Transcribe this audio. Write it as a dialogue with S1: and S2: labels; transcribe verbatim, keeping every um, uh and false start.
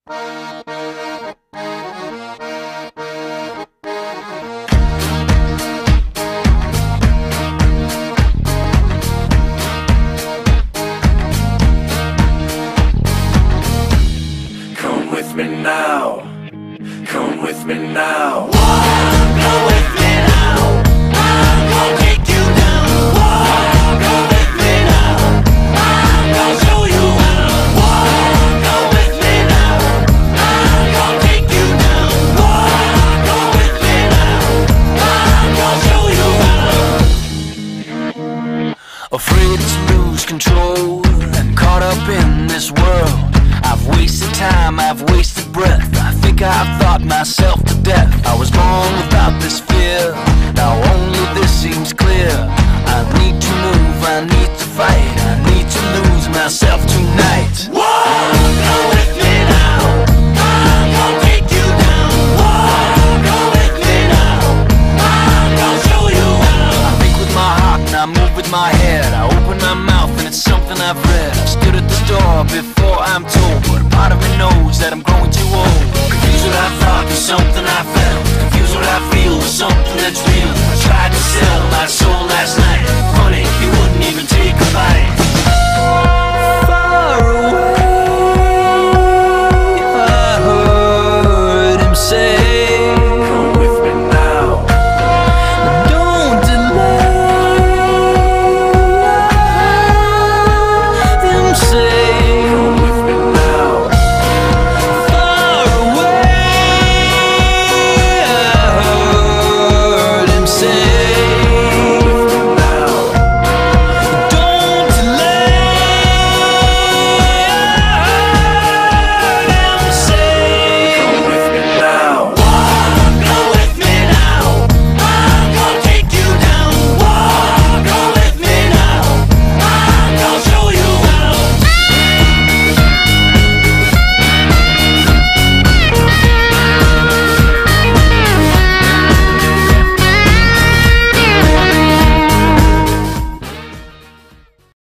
S1: Come with me now, come with me now.
S2: Come with me now, I'm gonna take you down. Come with me now, I'm gonna show you how. Come with me now, I'm gonna take you down. Come with me now, I'm gonna show you how.
S3: Afraid to lose control and caught up in this world. I've wasted time, I've wasted breath. I think I've thought myself to death. I was born without this fear, now only this seems clear. I need to move, I need to fight, I need to lose myself tonight.
S2: Come with me now, I'm gonna take you down. Come with me now, I'm gonna show you how.
S3: I think with my heart and I move with my head. I open my mouth and it's something I've read. I stood at the door before I'm told, but a part of me knows that I'm growing too old. Confused what I thought with something I felt, confused what I feel with something that's real. I tried to sell my soul last night, funny, he wouldn't even take a bite.